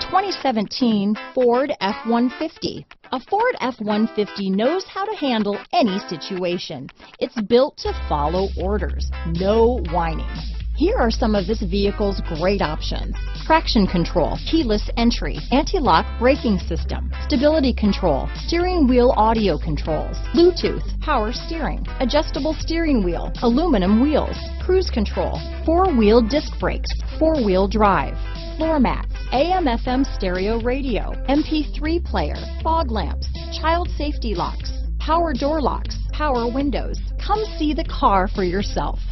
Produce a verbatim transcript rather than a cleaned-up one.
twenty seventeen Ford F one fifty. A Ford F one fifty knows how to handle any situation. It's built to follow orders, no whining. Here are some of this vehicle's great options: traction control, keyless entry, anti-lock braking system, stability control, steering wheel audio controls, Bluetooth, power steering, adjustable steering wheel, aluminum wheels, cruise control, four-wheel disc brakes, four-wheel drive, floor mats, A M F M stereo radio, M P three player, fog lamps, child safety locks, power door locks, power windows. Come see the car for yourself.